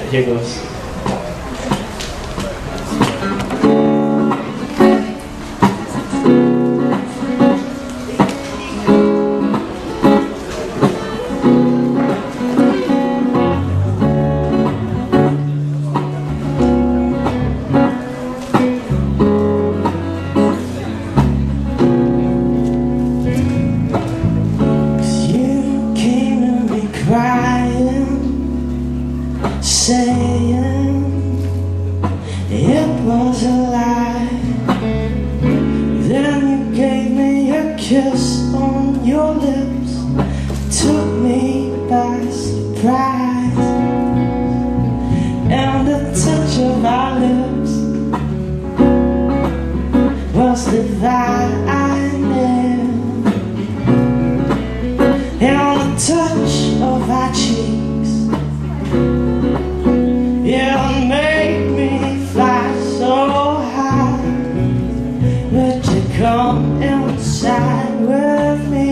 Here goes. Saying it was a lie. Then you gave me a kiss on your lips, took me by surprise, and the touch of our lips was divining, and the touch of our cheeks, yeah, make me fly so high. Would you come inside with me?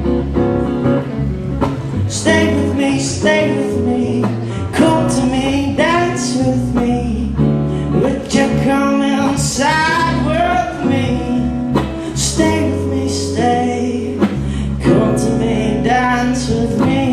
Stay with me, stay with me. Come to me, dance with me. Would you come inside with me? Stay with me, stay. Come to me, dance with me.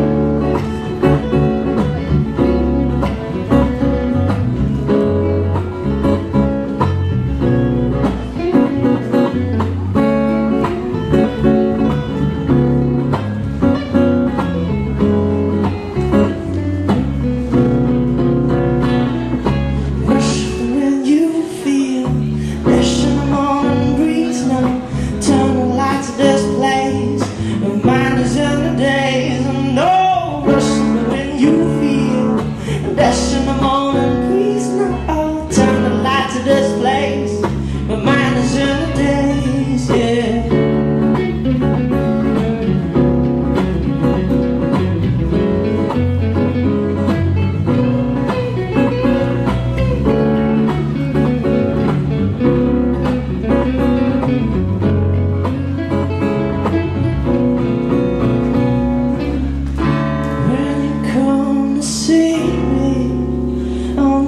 On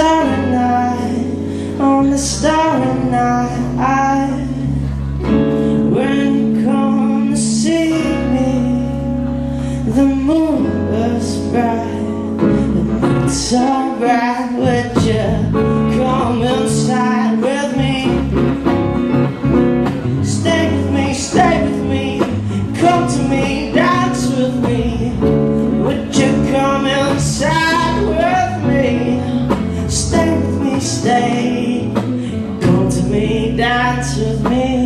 the starry night, when you come to see me, the moon was bright, the moon's so bright. Would you come inside with me? Stay with me, stay with me. Come to me, dance with me. Would you come inside with me? Stay with me, stay. Come to me, dance with me.